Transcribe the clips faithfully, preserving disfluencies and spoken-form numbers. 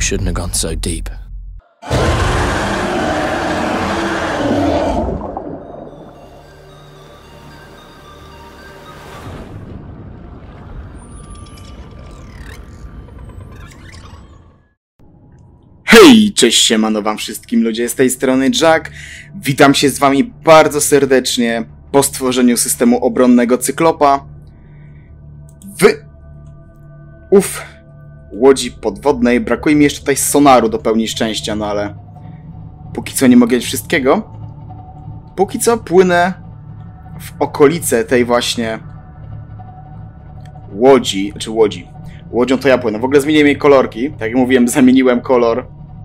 shouldn't have gone so deep. Hej, cześć, siemano wam wszystkim ludzie, z tej strony Jack. Witam się z wami bardzo serdecznie po stworzeniu systemu obronnego Cyklopa w uf, łodzi podwodnej. Brakuje mi jeszcze tutaj sonaru do pełni szczęścia, no ale póki co nie mogę mieć wszystkiego. Póki co płynę w okolice tej właśnie łodzi, czy łodzi. Łodzią to ja płynę. W ogóle zmieniłem jej kolorki. Tak jak mówiłem, zamieniłem kolor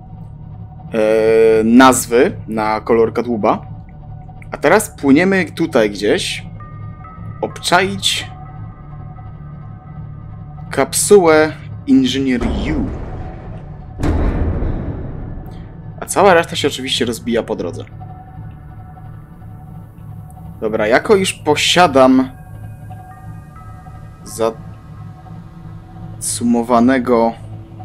Yy, nazwy na kolor kadłuba. A teraz płyniemy tutaj gdzieś obczaić kapsułę Engineer U. A cała reszta się oczywiście rozbija po drodze. Dobra, jako już posiadam zasumowanego...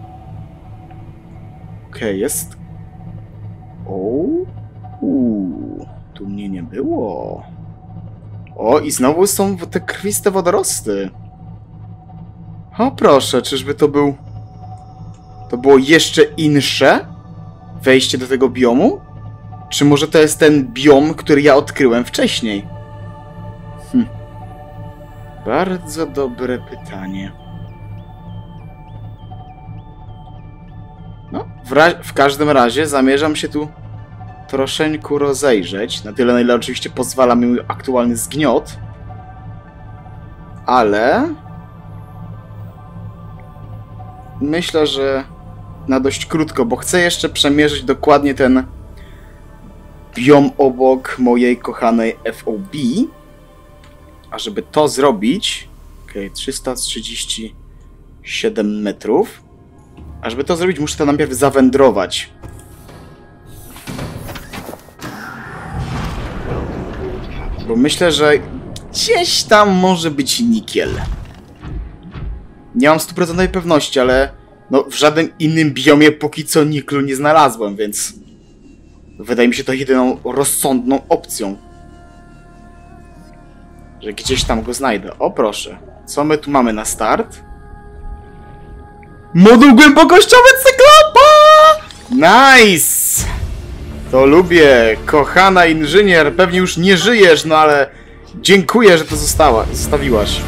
Okej, okay, jest... O, uu, tu mnie nie było. O, i znowu są te krwiste wodorosty. O, proszę, czyżby to był... To było jeszcze insze wejście do tego biomu? Czy może to jest ten biom, który ja odkryłem wcześniej? Hm. Bardzo dobre pytanie. No, w, w każdym razie zamierzam się tu troszeczkę rozejrzeć. Na tyle, na ile oczywiście pozwala mi mój aktualny zgniot. Ale... myślę, że na dość krótko, bo chcę jeszcze przemierzyć dokładnie ten biom obok mojej kochanej F O B. A żeby to zrobić... Okej, okay, trzysta trzydzieści siedem metrów. A żeby to zrobić, muszę to najpierw zawędrować. Bo myślę, że gdzieś tam może być nikiel. Nie mam stuprocentowej pewności, ale no, w żadnym innym biomie póki co niklu nie znalazłem, więc wydaje mi się to jedyną rozsądną opcją. Że gdzieś tam go znajdę. O proszę. Co my tu mamy na start? Moduł głębokościowy Cyklopa! Nice! To lubię. Kochana inżynier, pewnie już nie żyjesz, no ale dziękuję, że to została, zostawiłaś.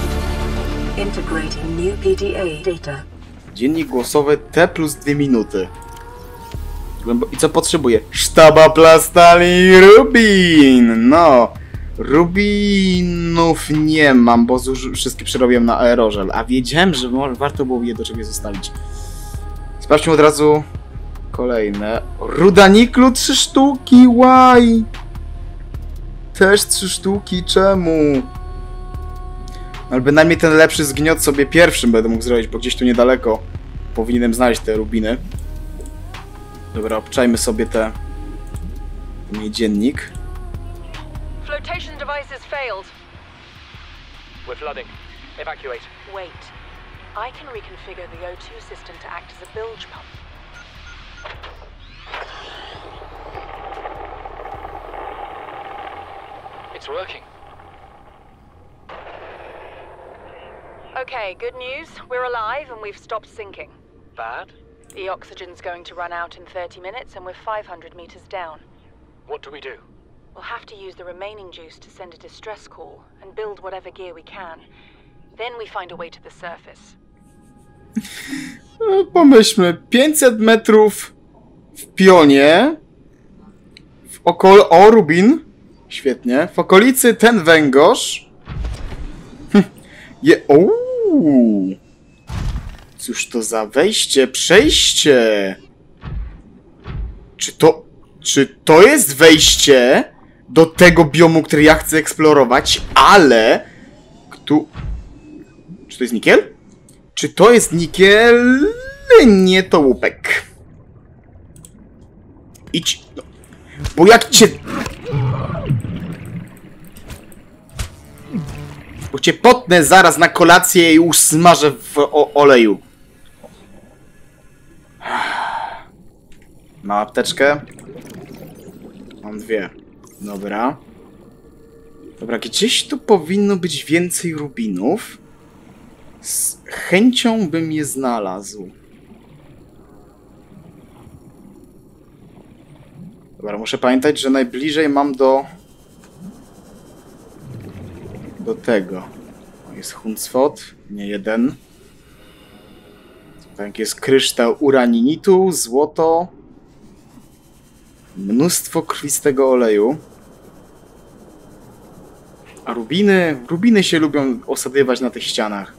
Dziennik głosowy T plus dwie minuty. Głębo... I co potrzebuję? Sztaba plastali rubin! No. Rubinów nie mam, bo wszystkie przerobiłem na aerożel. A wiedziałem, że może warto było je do czegoś zostawić. Sprawdźmy od razu kolejne. Ruda niklu trzy sztuki, why? Też trzy sztuki, czemu? Ale bynajmniej ten lepszy zgniot sobie pierwszym będę mógł zrobić, bo gdzieś tu niedaleko powinienem znaleźć te rubiny. Dobra, obczajmy sobie te... ten dziennik. Flotation device has failed. We're flooding. Evacuate. Wait. I can reconfigure the O two system to act as a bilge pump. It's working. Okay, good news. We're alive and we've stopped sinking. Bad? The oxygen's going to run out in thirty minutes and we're five hundred meters down. What do we do? We'll have to use the remaining juice to send a distress call and build whatever gear we can. Then we find a way to the surface. Pomyślmy, pięćset metrów w pionie. W okol... O, rubin. Świetnie. W okolicy ten węgorz. Hm. Je... Ouu. Cóż to za wejście, przejście. Czy to... Czy to jest wejście do tego biomu, który ja chcę eksplorować, ale... Kto... Czy to jest nikiel? Czy to jest nikiel? Nie, to łupek. Idź... No. Bo jak cię... Bo cię potnę zaraz na kolację i usmażę w o oleju. Mam apteczkę. Mam dwie. Dobra. Dobra, gdzieś tu powinno być więcej rubinów. Z chęcią bym je znalazł. Dobra, muszę pamiętać, że najbliżej mam do... do tego. O, jest Huncwot, nie jeden. Tak, jest kryształ uraninitu, złoto. Mnóstwo krwistego oleju. A rubiny... Rubiny się lubią osadywać na tych ścianach.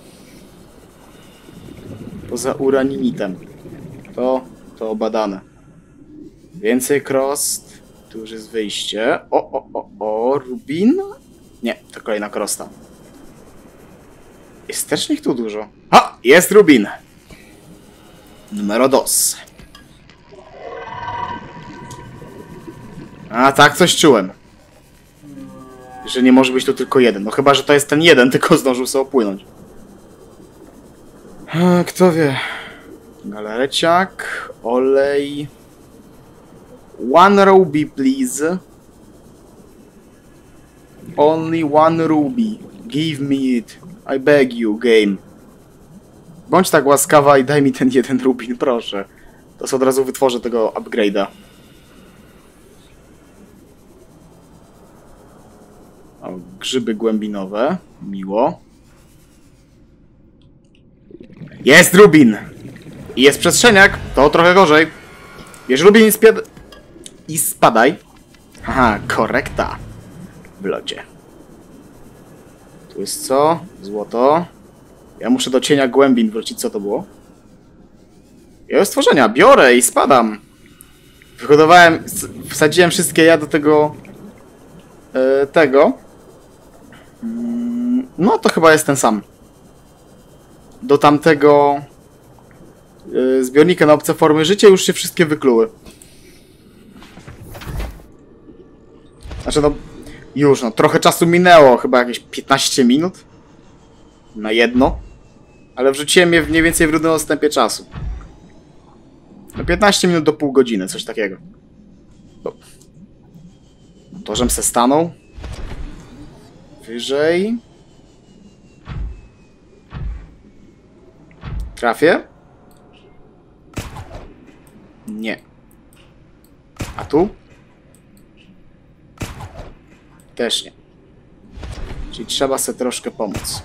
Poza uraninitem. To... to obadane. Więcej krost. Tu już jest wyjście. O, o, o, o, rubin? Nie, to kolejna krosta. Jest też ich tu dużo. Ha! Jest rubin! Numero dos. A, tak, coś czułem. Że nie może być tu tylko jeden. No chyba, że to jest ten jeden, tylko zdążył sobie opłynąć. Kto wie? Galereciak, olej... One ruby, please. Only one ruby. Give me it. I beg you, game. Bądź tak łaskawa i daj mi ten jeden rubin, proszę. To sobie od razu wytworzę tego upgrade'a. O, grzyby głębinowe. Miło. Jest rubin! I jest przestrzeniak. To trochę gorzej. Bierz rubin i spiad... I spadaj. Aha, korekta. W locie. Tu jest co? Złoto. Ja muszę do cienia głębin wrócić. Co to było? Ja stworzenia. Biorę i spadam. Wyhodowałem... Wsadziłem wszystkie ja do tego... Yy, tego. Yy, no to chyba jest ten sam. Do tamtego... Yy, zbiornika na obce formy życia już się wszystkie wykluły. Znaczy no... Już no, trochę czasu minęło. Chyba jakieś piętnaście minut. Na jedno. Ale wrzuciłem je mniej więcej w równym odstępie czasu. No piętnaście minut do pół godziny, coś takiego. To, to żem se stanął. Wyżej. Trafię? Nie. A tu? Też nie. Czyli trzeba sobie troszkę pomóc.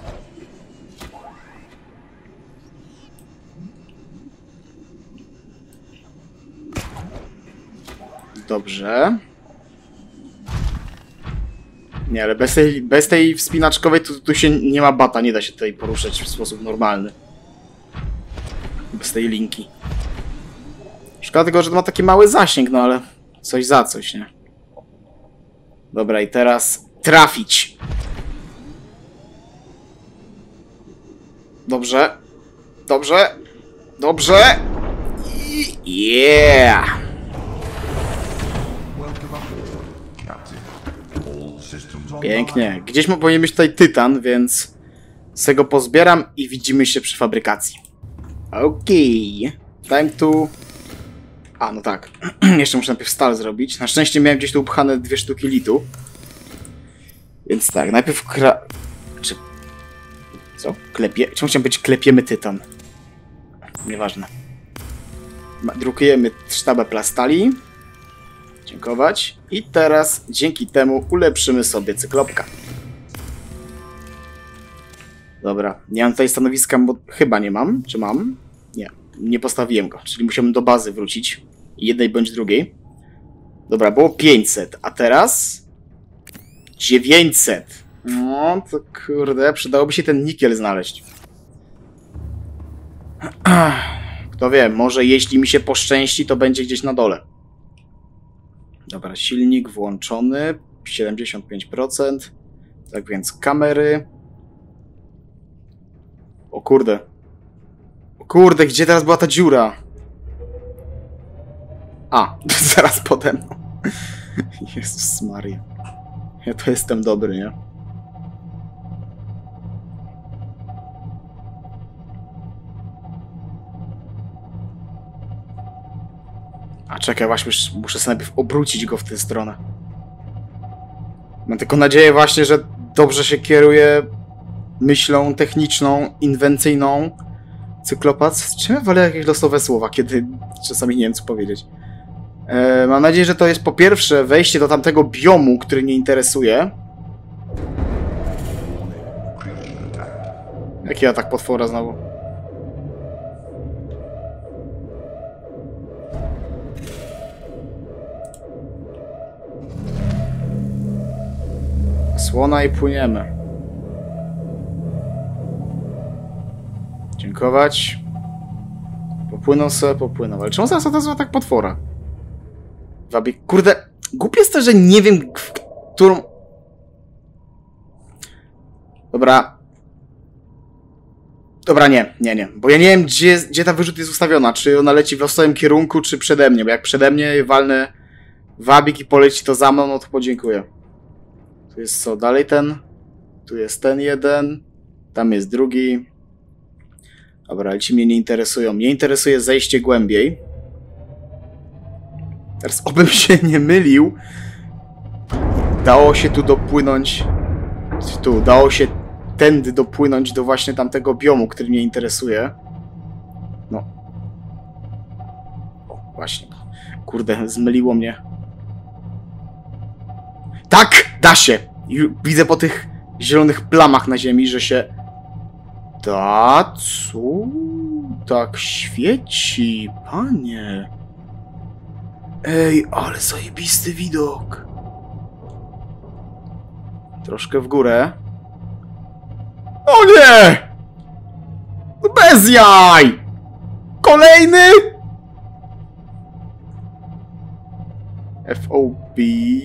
Dobrze. Nie, ale bez tej, bez tej wspinaczkowej tu, tu się nie ma bata, nie da się tutaj poruszać w sposób normalny. Bez tej linki. Szkoda tego, że to ma taki mały zasięg, no ale coś za coś, nie? Dobra, i teraz trafić. Dobrze. Dobrze. Dobrze. I... Yeah! Pięknie. Gdzieś powinien być tutaj tytan, więc se go pozbieram i widzimy się przy fabrykacji. Okej. Okay. Time to... A, no tak. Jeszcze muszę najpierw stal zrobić. Na szczęście miałem gdzieś tu upchane dwie sztuki litu. Więc tak, najpierw kra... Czy... Co? Klepie... Czemu chciałem być klepiemy tytan? Nieważne. Drukujemy sztabę plastali. Dziękować. I teraz dzięki temu ulepszymy sobie cyklopka. Dobra. Nie mam tutaj stanowiska, bo chyba nie mam. Czy mam? Nie. Nie postawiłem go. Czyli musiałem do bazy wrócić. Jednej bądź drugiej. Dobra, było pięćset. A teraz... dziewięćset. No to kurde, przydałoby się ten nikiel znaleźć. Kto wie, może jeśli mi się poszczęści, to będzie gdzieś na dole. Dobra, silnik włączony. siedemdziesiąt pięć procent. Tak więc kamery. O kurde. O kurde, gdzie teraz była ta dziura? A, zaraz pode mną. Jezus Maria. Ja to jestem dobry, nie? A czekaj, właśnie muszę sobie najpierw obrócić go w tę stronę. Mam tylko nadzieję właśnie, że dobrze się kieruje myślą techniczną, inwencyjną. Cyklopac. Czym ja wolę jakieś losowe słowa, kiedy czasami nie wiem, co powiedzieć. E, mam nadzieję, że to jest po pierwsze wejście do tamtego biomu, który mnie interesuje. Jaki atak potwora znowu? Słona i płyniemy. Dziękować. Popłynął sobie, popłynął. Ale czemu zaraz odezwał tak potwora? Wabik. Kurde, głupie jest to, że nie wiem, w którą... Dobra. Dobra, nie, nie, nie. Bo ja nie wiem, gdzie, gdzie ta wyrzut jest ustawiona. Czy ona leci w losowym kierunku, czy przede mnie. Bo jak przede mnie walnę wabik i poleci to za mną, no to podziękuję. Tu jest co? Dalej ten. Tu jest ten jeden. Tam jest drugi. Dobra, ale ci mnie nie interesują. Mnie interesuje zejście głębiej. Teraz obym się nie mylił. Dało się tu dopłynąć. Tu, dało się tędy dopłynąć do właśnie tamtego biomu, który mnie interesuje. No. O, właśnie. Kurde, zmyliło mnie. Tak! Da się! Widzę po tych zielonych plamach na ziemi, że się... Da, co? Tak świeci, panie. Ej, ale zajebisty widok. Troszkę w górę. O nie! Bez jaj! Kolejny? F O B.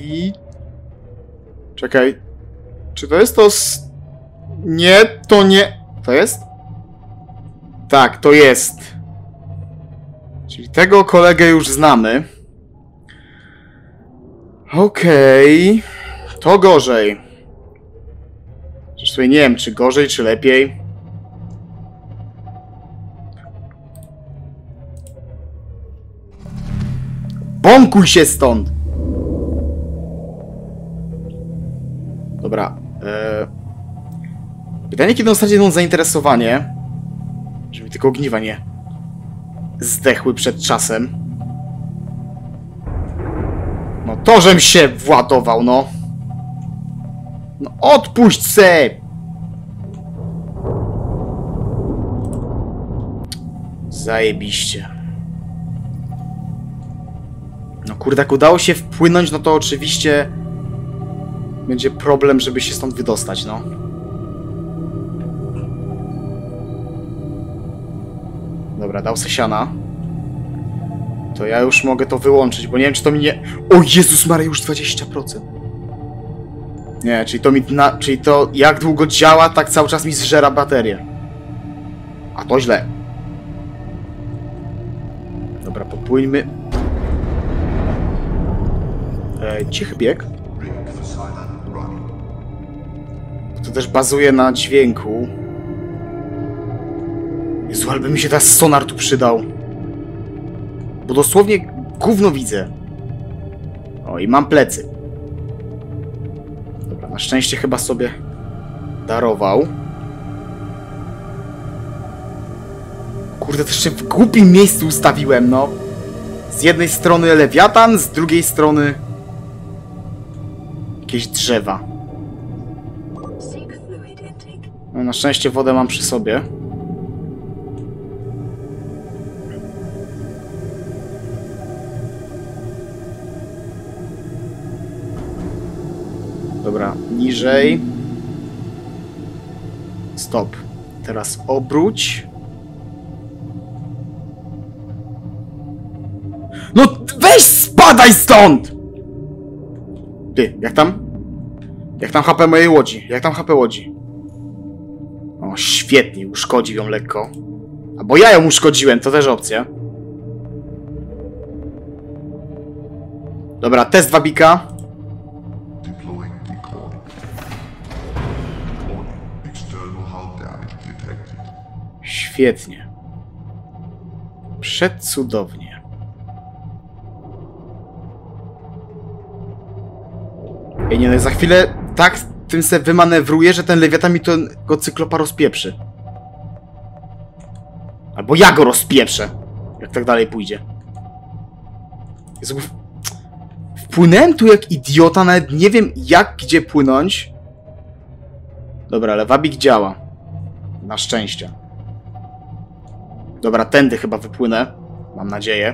Czekaj. Czy to jest to s... Nie, to nie... To jest? Tak, to jest. Czyli tego kolegę już znamy. Okej. Okay. To gorzej. Zresztą nie wiem, czy gorzej, czy lepiej. Bąkuj się stąd! Dobra. E... Pytanie, kiedy ostatnio będą zainteresowanie, żeby tylko ogniwa nie zdechły przed czasem. No to, żem się władował, no. No odpuść se! Zajebiście. No kurde, jak udało się wpłynąć, no to oczywiście będzie problem, żeby się stąd wydostać, no. Dobra, dał se siana. To ja już mogę to wyłączyć, bo nie wiem, czy to mi nie... O Jezus Maria, już dwadzieścia procent. Nie, czyli to mi... Na... Czyli to jak długo działa, tak cały czas mi zżera baterię. A to źle. Dobra, popłyńmy. E, cichy bieg. To też bazuje na dźwięku. Jezu, ale by mi się teraz sonar tu przydał. Bo dosłownie gówno widzę. O, i mam plecy. Dobra, na szczęście chyba sobie darował. Kurde, to jeszcze w głupim miejscu ustawiłem, no. Z jednej strony lewiatan, z drugiej strony jakieś drzewa. No, na szczęście wodę mam przy sobie. Dobra, niżej. Stop. Teraz obróć. No weź spadaj stąd! Ty, jak tam? Jak tam H P mojej łodzi? Jak tam H P łodzi? O, świetnie, uszkodził ją lekko. Albo ja ją uszkodziłem, to też opcja. Dobra, test wabika. Świetnie. Przecudownie. Ej, nie no, za chwilę tak tym se wymanewruję, że ten lewiatan mi tego cyklopa rozpieprzy. Albo ja go rozpieprzę, jak tak dalej pójdzie. Jezu, wpłynąłem tu jak idiota, nawet nie wiem jak, gdzie płynąć. Dobra, ale wabik działa. Na szczęście. Dobra, tędy chyba wypłynę. Mam nadzieję.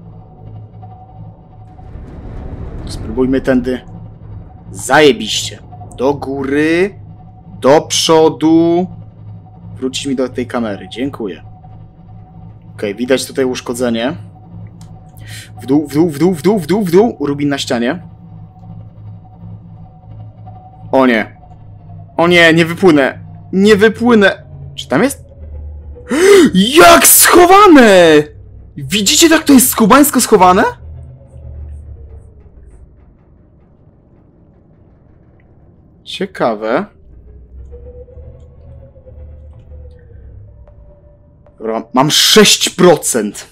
Spróbujmy tędy. Zajebiście. Do góry. Do przodu. Wrócić mi do tej kamery. Dziękuję. Okej, okay, widać tutaj uszkodzenie. W dół, w dół, w dół, w dół, w dół, w dół. Rubin na ścianie. O nie. O nie, nie wypłynę. Nie wypłynę. Czy tam jest? Jak schowane! Widzicie, jak to jest skubańsko schowane? Ciekawe. Dobra, mam sześć procent.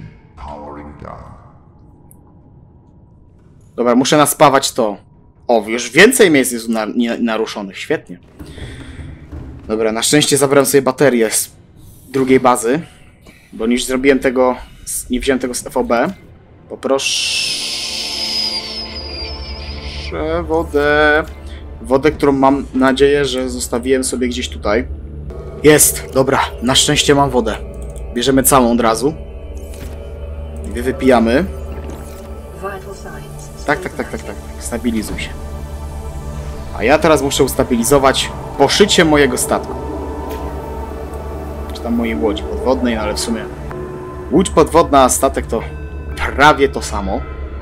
Dobra, muszę naspawać to. O, już więcej miejsc jest na, nie, naruszonych. Świetnie. Dobra, na szczęście zabrałem sobie baterię z drugiej bazy. Bo niż zrobiłem tego... Nie wziąłem tego z F O B. Poproszę wodę. Wodę, którą mam nadzieję, że zostawiłem sobie gdzieś tutaj. Jest! Dobra, na szczęście mam wodę. Bierzemy całą od razu. I wypijamy. Tak, tak, tak, tak, tak. Stabilizuj się. A ja teraz muszę ustabilizować poszycie mojego statku. Czy tam mojej łodzi podwodnej, no ale w sumie... Łódź podwodna, a statek to prawie to samo.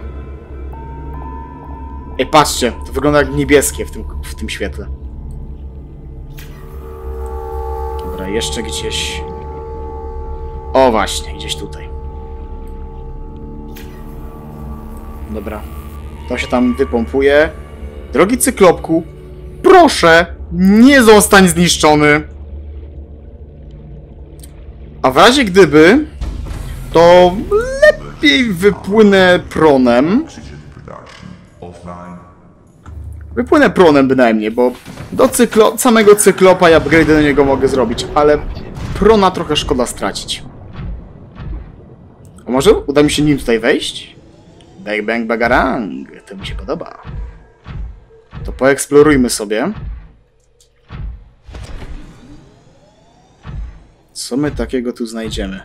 Ej, patrzcie, to wygląda jak niebieskie w tym, w tym świetle. Dobra, jeszcze gdzieś... O właśnie, gdzieś tutaj. Dobra. To się tam wypompuje. Drogi cyklopku, proszę, nie zostań zniszczony. A w razie gdyby, to lepiej wypłynę pronem. Wypłynę pronem bynajmniej, bo do cyklo samego cyklopa i upgrade do niego mogę zrobić, ale prona trochę szkoda stracić. A może uda mi się nim tutaj wejść? Bang bang bagarang, to mi się podoba. To poeksplorujmy sobie. Co my takiego tu znajdziemy?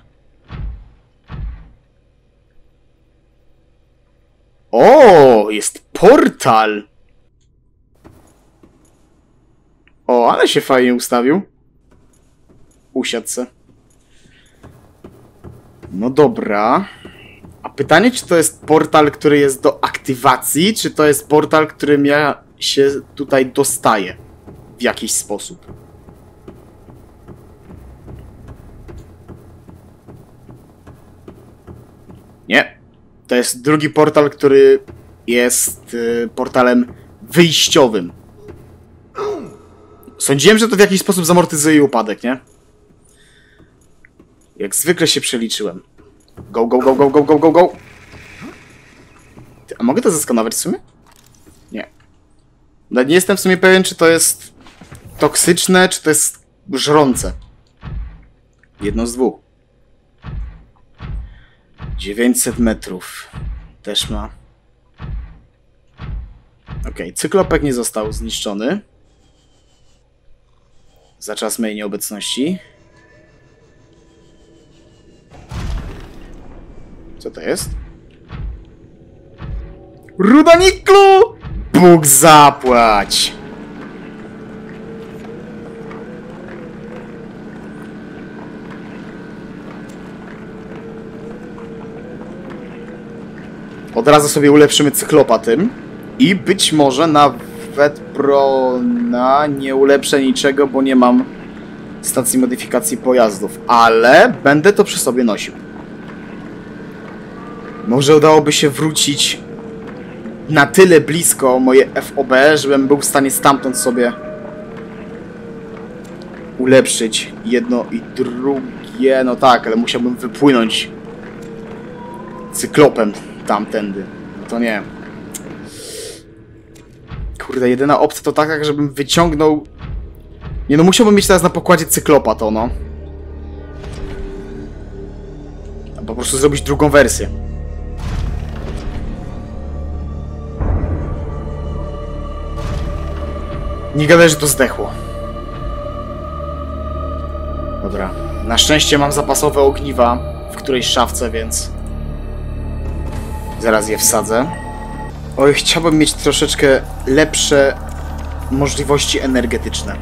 O, jest portal! O, ale się fajnie ustawił. Usiadł se. No dobra. A pytanie, czy to jest portal, który jest do aktywacji, czy to jest portal, którym ja się tutaj dostaję w jakiś sposób? Nie. To jest drugi portal, który jest y, portalem wyjściowym. Sądziłem, że to w jakiś sposób zamortyzuje upadek, nie? Jak zwykle się przeliczyłem. Go, go, go, go, go, go, go, go. Ty, a mogę to zeskanować w sumie? Nie. Nawet nie jestem w sumie pewien, czy to jest toksyczne, czy to jest żrące. Jedno z dwóch. dziewięćset metrów. Też ma. Okej, okay. Cyklopek nie został zniszczony. Za czas mojej nieobecności. Co to jest? Ruda niklu! Bóg zapłać! Od razu sobie ulepszymy cyklopa tym. I być może nawet prona nie ulepszę niczego, bo nie mam stacji modyfikacji pojazdów. Ale będę to przy sobie nosił. Może udałoby się wrócić na tyle blisko moje F O B, żebym był w stanie stamtąd sobie ulepszyć jedno i drugie. No tak, ale musiałbym wypłynąć cyklopem tamtędy. No to nie. Kurde, jedyna opcja to taka, żebym wyciągnął... Nie no, musiałbym mieć teraz na pokładzie Cyklopa to, no. A po prostu zrobić drugą wersję. Nie gadaj, że to zdechło. Dobra. Na szczęście mam zapasowe ogniwa w którejś szafce, więc... Zaraz je wsadzę. Oj, chciałbym mieć troszeczkę lepsze możliwości energetyczne.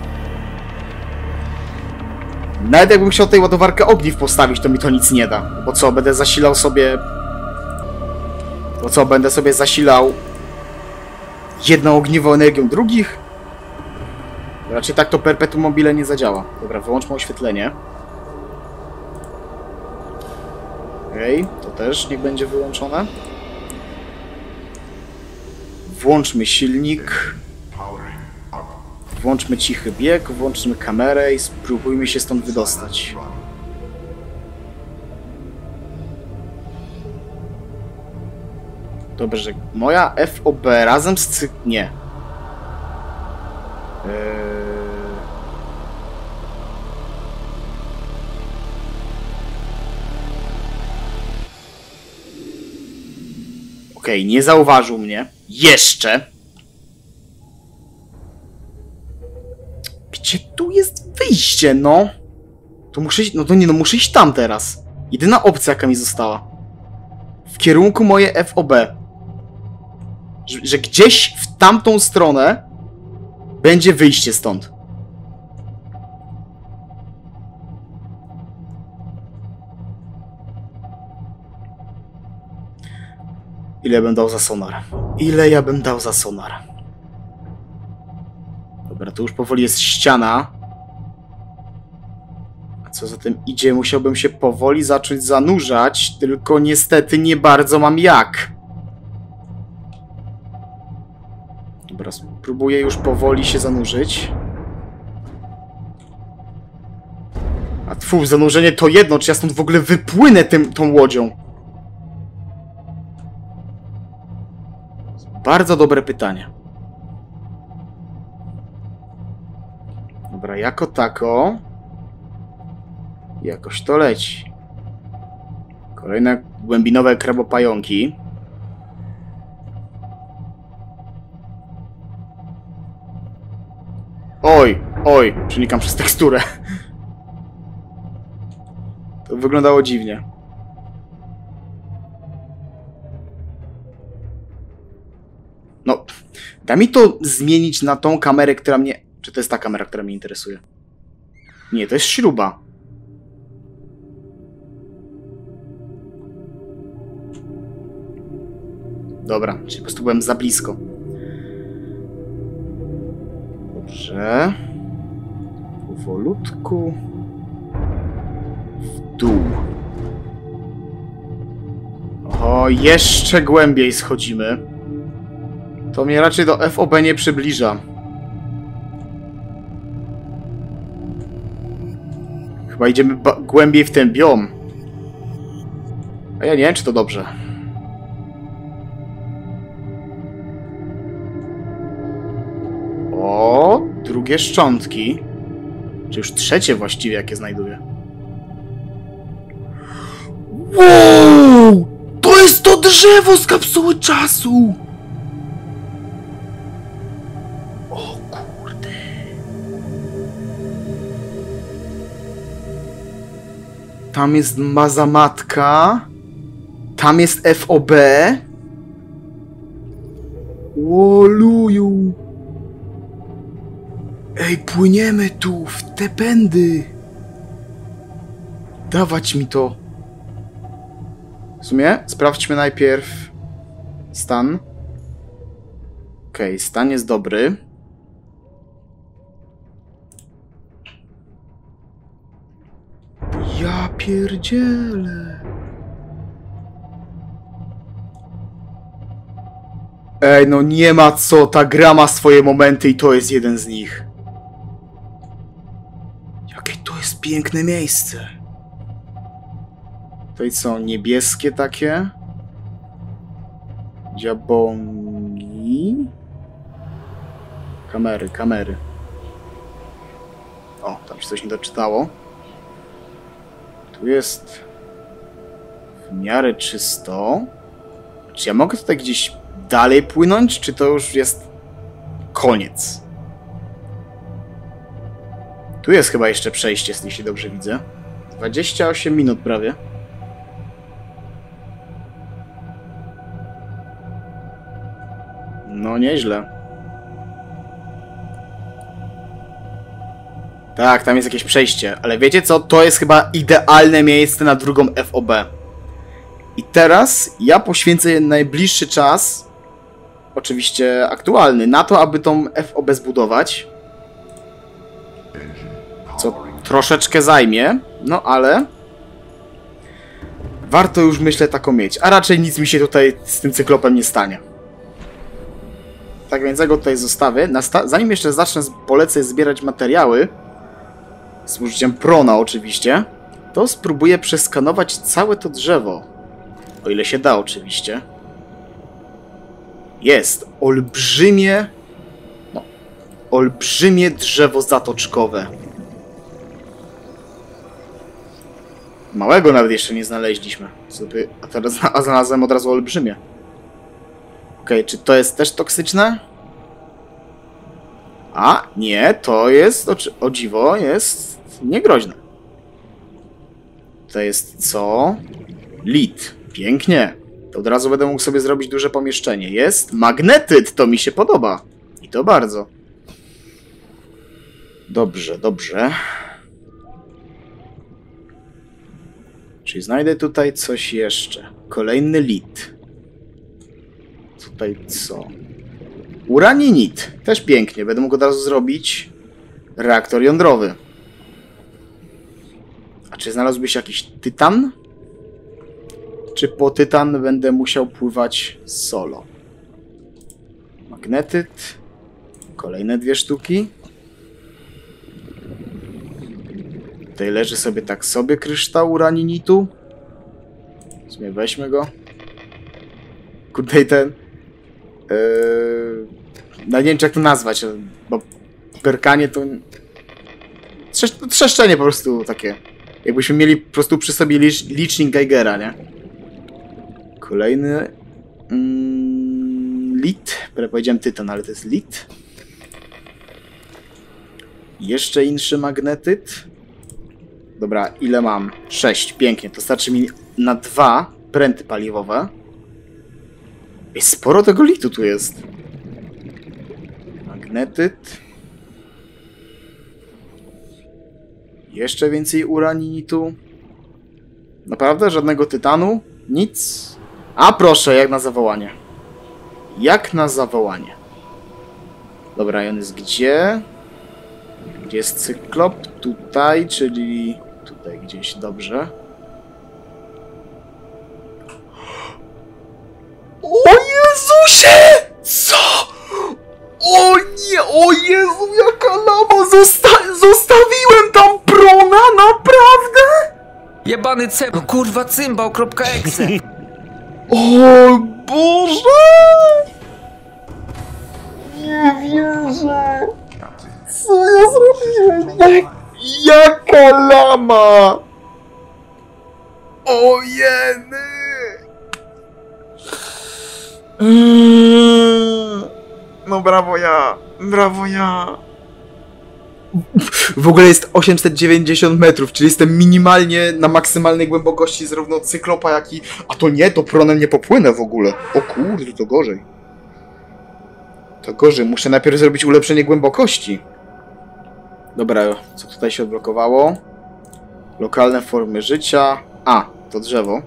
Nawet jakbym chciał tutaj ładowarkę ogniw postawić, to mi to nic nie da. Bo co, będę zasilał sobie... Bo co, będę sobie zasilał jedno ogniwo energią drugich? Raczej tak to perpetuum mobile nie zadziała. Dobra, wyłączmy oświetlenie. Okej, okay, to też niech będzie wyłączone. Włączmy silnik. Włączmy cichy bieg, włączmy kamerę i spróbujmy się stąd wydostać. Dobrze, moja F O B razem z cy... Nie. Eee... Okej, okay, nie zauważył mnie. Jeszcze. Gdzie tu jest wyjście, no? To muszę iść... No to nie, no muszę iść tam teraz. Jedyna opcja, jaka mi została. W kierunku moje F O B. Że, że gdzieś w tamtą stronę będzie wyjście stąd. Ile bym dał za sonar? Ile ja bym dał za sonar? Dobra, to już powoli jest ściana. A co za tym idzie? Musiałbym się powoli zacząć zanurzać, tylko niestety nie bardzo mam jak. Dobra, spróbuję już powoli się zanurzyć. A tfu, zanurzenie to jedno, czy ja stąd w ogóle wypłynę tym, tą łodzią? Bardzo dobre pytanie. Dobra, jako tako jakoś to leci. Kolejne głębinowe krabopająki. Oj, oj, przenikam przez teksturę. To wyglądało dziwnie. No, da mi to zmienić na tą kamerę, która mnie... Czy to jest ta kamera, która mnie interesuje? Nie, to jest śruba. Dobra, czyli po prostu byłem za blisko. Dobrze. Powolutku. W dół. O, jeszcze głębiej schodzimy. To mnie raczej do F O B nie przybliża. Chyba idziemy głębiej w ten biom. A ja nie wiem, czy to dobrze. O, drugie szczątki. Czy już trzecie właściwie, jakie znajduję. Wow! To jest to drzewo z kapsuły czasu! O kurde. Tam jest mazamatka. Tam jest F O B. Łoluju. Ej, płyniemy tu, w te pędy. Dawać mi to. W sumie sprawdźmy najpierw stan. Okej, okay, stan jest dobry. Ja pierdzielę. Ej, no nie ma co, ta gra ma swoje momenty i to jest jeden z nich. Jakie to jest piękne miejsce. To i co, niebieskie takie? Dziabongi. Kamery, kamery. O, tam się coś nie doczytało. Tu jest w miarę czysto. Czy ja mogę tutaj gdzieś dalej płynąć, czy to już jest koniec? Tu jest chyba jeszcze przejście, jeśli dobrze widzę. dwadzieścia osiem minut prawie. No nieźle. Tak, tam jest jakieś przejście, ale wiecie co? To jest chyba idealne miejsce na drugą F O B. I teraz ja poświęcę najbliższy czas, oczywiście aktualny, na to, aby tą F O B zbudować. Co troszeczkę zajmie, no ale warto już, myślę, taką mieć. A raczej nic mi się tutaj z tym cyklopem nie stanie. Tak więc ja go tutaj zostawię. Zanim jeszcze zacznę, polecę zbierać materiały, z użyciem prona oczywiście, to spróbuję przeskanować całe to drzewo. O ile się da oczywiście. Jest olbrzymie, no, olbrzymie drzewo zatoczkowe. Małego nawet jeszcze nie znaleźliśmy. Sobie, a teraz a znalazłem od razu olbrzymie. Okej, okay, czy to jest też toksyczne? A, nie, to jest, o, o dziwo, jest niegroźne. To jest co? Lit. Pięknie. To od razu będę mógł sobie zrobić duże pomieszczenie. Jest magnetyt, to mi się podoba. I to bardzo. Dobrze, dobrze. Czyli znajdę tutaj coś jeszcze. Kolejny lit. Tutaj co? Uraninit. Też pięknie. Będę mógł od razu zrobić reaktor jądrowy. A czy znalazłby się jakiś tytan? Czy po tytan będę musiał pływać solo? Magnetyt. Kolejne dwie sztuki. Tutaj leży sobie tak sobie kryształ uraninitu. W sumie weźmy go. Kurde, ten... Yy... No nie wiem, czy jak to nazwać, bo perkanie to... Trzesz... Trzeszczenie po prostu takie. Jakbyśmy mieli po prostu przy sobie licz... licznik Geigera, nie? Kolejny... Mm... Lit. Prawie powiedziałem tytan, ale to jest lit. Jeszcze inszy magnetyt. Dobra, ile mam? sześć. Pięknie. To starczy mi na dwa pręty paliwowe. I sporo tego litu tu jest. Magnetyt. Jeszcze więcej uraninitu. Naprawdę? Żadnego tytanu? Nic? A proszę, jak na zawołanie. Jak na zawołanie. Dobra, i on jest gdzie? Gdzie jest cyklop? Tutaj, czyli... Tutaj gdzieś, dobrze. O Jezusie! Co? O nie, o Jezu, jaka lama! Zosta zostawiłem tam prona, naprawdę? Jebany cebro, kurwa cymbał.exe. O Boże! Nie wierzę! Co ja zrobiłem? Jak, jaka lama! O jeny! No brawo ja! Brawo ja! W ogóle jest osiemset dziewięćdziesiąt metrów, czyli jestem minimalnie na maksymalnej głębokości zarówno cyklopa, jak i... A to nie, to pronem nie popłynę w ogóle. O kurde, to gorzej. To gorzej, muszę najpierw zrobić ulepszenie głębokości. Dobra, co tutaj się odblokowało? Lokalne formy życia. A, to drzewo.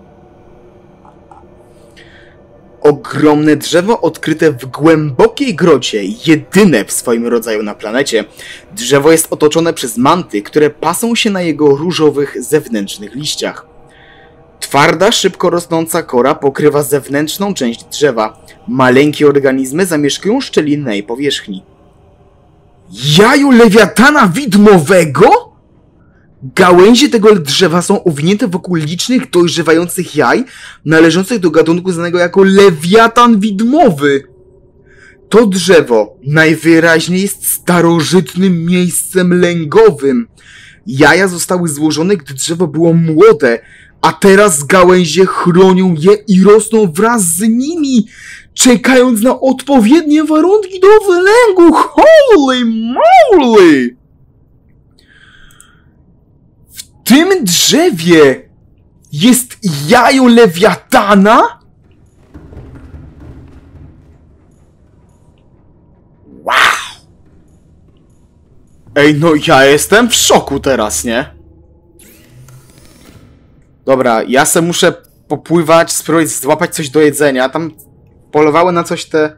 Ogromne drzewo odkryte w głębokiej grocie, jedyne w swoim rodzaju na planecie. Drzewo jest otoczone przez manty, które pasą się na jego różowych zewnętrznych liściach. Twarda, szybko rosnąca kora pokrywa zewnętrzną część drzewa. Maleńkie organizmy zamieszkują szczeliny na jej powierzchni. Jaju lewiatana widmowego? Gałęzie tego drzewa są owinięte wokół licznych, dojrzewających jaj, należących do gatunku znanego jako lewiatan widmowy. To drzewo najwyraźniej jest starożytnym miejscem lęgowym. Jaja zostały złożone, gdy drzewo było młode, a teraz gałęzie chronią je i rosną wraz z nimi, czekając na odpowiednie warunki do wylęgu. Holy moly! W tym drzewie jest jajo lewiatana? Wow! Ej, no ja jestem w szoku teraz, nie? Dobra, ja se muszę popływać, spróbować złapać coś do jedzenia. Tam polowały na coś te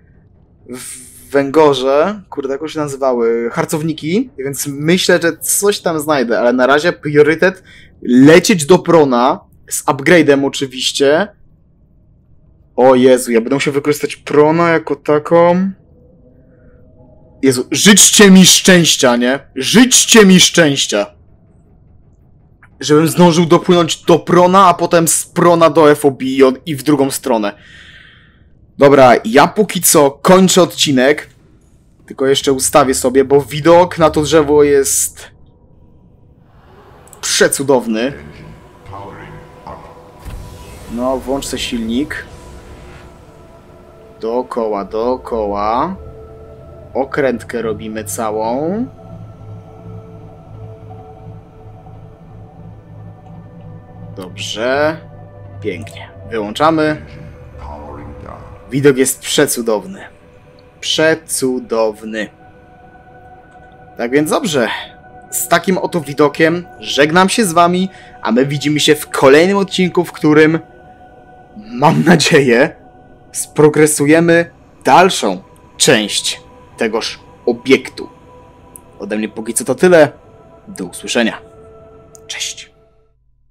węgorze, kurde, jak się nazywały, harcowniki, więc myślę, że coś tam znajdę, ale na razie priorytet lecieć do prona, z upgrade'em oczywiście. O Jezu, ja będę musiał wykorzystać prona jako taką. Jezu, życzcie mi szczęścia, nie? Życzcie mi szczęścia! Żebym zdążył dopłynąć do prona, a potem z prona do F O B i w drugą stronę. Dobra, ja póki co kończę odcinek. Tylko jeszcze ustawię sobie, bo widok na to drzewo jest przecudowny. No, włącz sobie silnik. Dookoła, dookoła. Okrętkę robimy całą. Dobrze. Pięknie. Wyłączamy. Widok jest przecudowny. Przecudowny. Tak więc dobrze. Z takim oto widokiem żegnam się z wami, a my widzimy się w kolejnym odcinku, w którym, mam nadzieję, sprogresujemy dalszą część tegoż obiektu. Ode mnie póki co to tyle. Do usłyszenia.